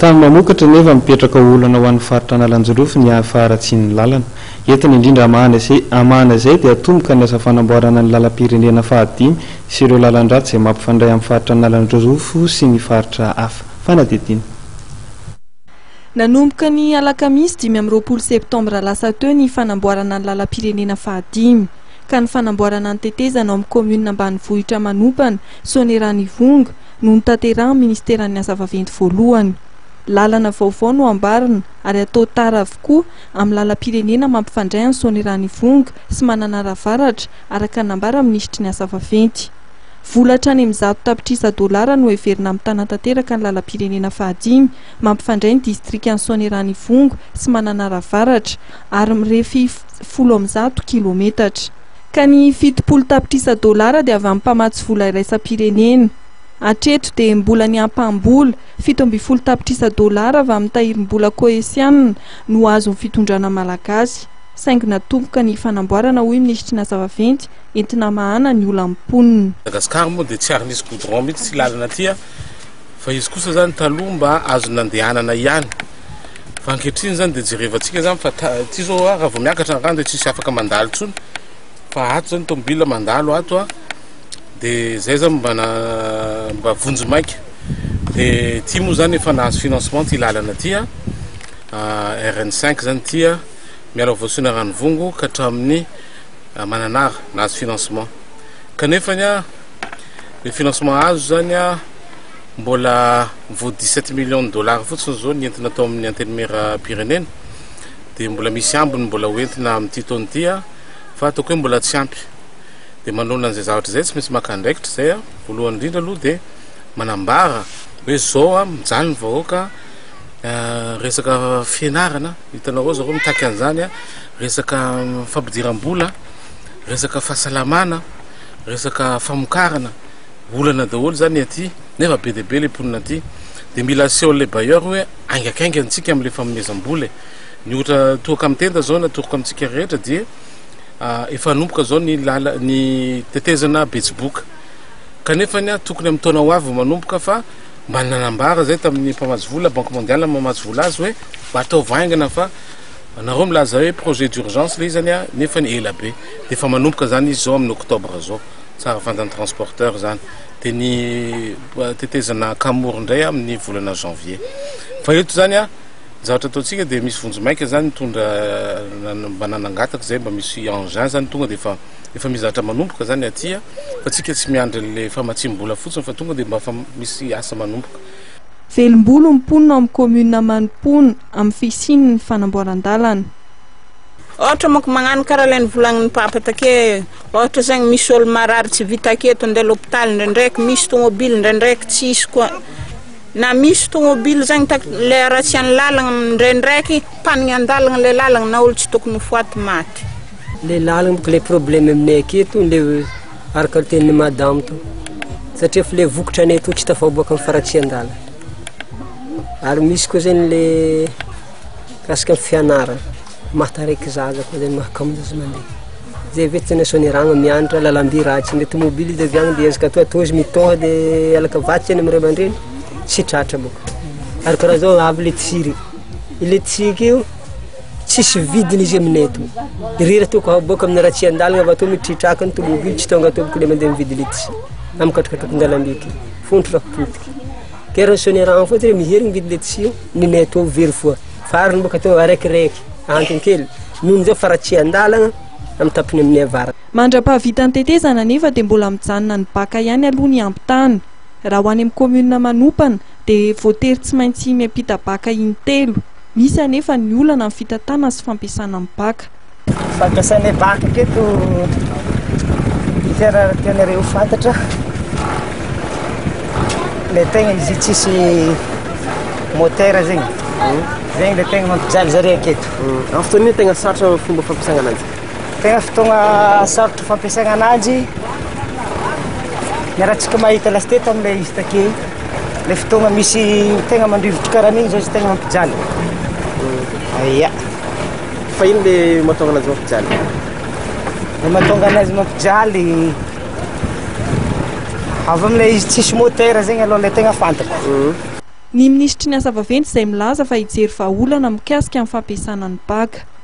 Tany mamokatra nefa mipetraka olana ho an'ny faritra Analanjorofy ny afaratsy ny lalana. Entina indrindra amahana izay dia atomboka ny asa fanamboarana ny lalam-pirenena fahadimy sy ireo lalan-dratsy izay mampifandray amin'ny faritra Analanjorofy sy ny faritra hafa. Fanadidina. Nanomboka ny alakamisy 5 septambra lasa teo ny fanamboarana ny lalam-pirenena fahadimy. Ka ny fanamboarana ny tetezana amin'ny commune ambanivohitra manompana Soanieranivonga no tanterahiny ministeran'ny asa vaventy voalohany. Lalana vaovao no ambarina ary atao tara avokoa amin'ny lalam-pirenena mampifandray ny Soanieranivonga sy Mananaravatra araka nambara ministry ny asa vaventy. Volatra any amin'ny 100 tapitrisa dolara no heverina amin'ny tanan-tanteraka ny lalam-pirenena fahadimy mampifandray ny distrika ny Soanieranivonga sy Mananaravatra ary mirefy 10 kilometatra. Ka ny 70 tapitrisa dolara dia avy amin'ny mpamatsy vola iraisam-pirenena. Hatreto dia mbola ny ampam-bola 70 tapitrisa dolara avy amin'ny tahirim-bola koesianina no azo ny fitondrana malagasy. Saingy natomboka ny fanamboarana hoy ministry ny asa vaventy entina mahana ny olona mponina. Madagasikara moa dia tsy ary nisy goudron mihitsy tsy lalana aty fa izy kosa zany taloha mba azo nandehanana ihany. Fa ankehitriny zany dia jerevantsika zany fa ty zao raha vao miakatra ny rano dia tsisy afaka mandalo tsony. Fa ato zany tomobila mandalo ato dia zay zany mba vonjy maika. Dia ty moa zany efa nahazo financement ty lalana ty RN5 zany ty miala voasina Ranivongo ka hatramin'ny Mananara nahazo financement. Kanefa le financement azo zany mbola vo 17 millions de dollars fotsiny zao ny entina atao amin'ny antenimera Pyrénées. Dia mbola misy ambiny mbola hoentina amin'ny ty taona ty fa ataoko hoe mbola tsy ampy. Dia manona an'izay zavatra zay tsy misy makandraikitra zay voalohany indrindra aloha dia manambara hoe zao mijaly ny vahoaka resaka fianarana hitanao zao mitaky an'izany resaka fampidiram-bola, resaka fahasalamana, resaka famokarana olana daholo zany aty nefa be dia be le mponina aty. Dia mila aseho le bailleur hoe aingakaingana antsika amin'le famonezam-bola. Ny ohatra toaka amin'ny tenda zao na toaka amintsika rehetra dia efa nomboka zao ny tetezana betsiboka. Kanefa tokony amin'ny taona ho avy manomboka fa mba nanambara zay tamin'ny mpamatsy vola Banque mondiale mamatsy vola azy hoe mba atao vaingana fa nareo milaza hoe projet d'urgence le zany nefa ny ela be. Dia fa manomboka zany izy zao amin'ny octobre zao tsara fantany transporteur zany. Dia ny tetezana Kamory indray amin'ny volana janvier. Fa eto zany zavatra ataontsika dia misy vonjomaika zany tondra mba nanangataka zay mba misy engin zany tonga dia efa misy zavatra manomboka zany aty fa tsika tsy miandry le famatsim-bola fotsiny fa tonga dia mba misy asa manomboka. Velombolo mponina amin'ny commune Manimpona amin'ny fisiny ny fanamboaran-dalana. Ohatra manko magnano karaha ilay volagnin'ny papa take ohatra zany misy olo marary tsy vita aketo andeha l'hôpital ndraindraiky misy tomobily ndraindraiky tsisy koa. Na misy tomobily zany le ratsy any lalagna ndraindraiky panigna andalagna le lalagna na olo tsy tokony foaty maty. Le lalagna le problème aminay aketo le araka ny tenin'ny madame to satria fa le vokatra anay to tsy tafaboaka amin'ny faratsy andalana. Ary misy koa zany le kasika fianarana mahataraiky zaza koa zany mahakamozy mandeha. Zay vety ny soniragna miandra lalamby ratsy le tomobily de viagna dia ezaka atao tozy mitoha de alaka vatsy any amin'ny ray aman-dreny tsy tratra boka. Ary karaha zao avy le tsiry ile tsika io tsisy vidiny izy aminay to. Rira to ka boka amin'ny ratsy andalana va to mitritraka ny tomobily tsy tonga to boka le mandeha mividy le tsiry amikatrakatraka ndalambiky fontro rakopotika. Kera soniragna fotsy miherigny vidy le tsiry ninay to very fois farany boka to araikiraiky antony kely noho zao faratsy andalana amin'ny tapiny amin'ny avara. Mandra-pahavita ny tetezana nefa dia mbola mijanona ny baka ihany aloha ny ampitany. Raha ho any amin'ny commune Manopana dia voatery tsy maintsy miampita baka intelo. Misy anefa ny olana amin'ny fitatana sy fampiasana amin'ny baka. Fampiasanay baka aketo itera tianareo fantatra le tegna izy tsisy motera zegny. Zegny le tegna mampijaly zare aketo. Amin'ny fotoana io tegna sarotra fomba fampiasana ananjy. Tegna fotoagna sarotra fampiasana ananjy. Miarahantsika mahita lasy teto amin'ilay izy take le fotoagna misy tegna mandrivotra karaha an'igny zao izy tegna mampijaly. Ia. Fa ino le mahatonga anazy mampijaly? Le mahatonga anazy mampijaly avy amin'ilay izy tsisy motera zegny aloha le tegna fantatra. Ny ministry ny asa vaventy izay milaza fa hijery vahaolana mikasika amin'ny fampiasana ny baka.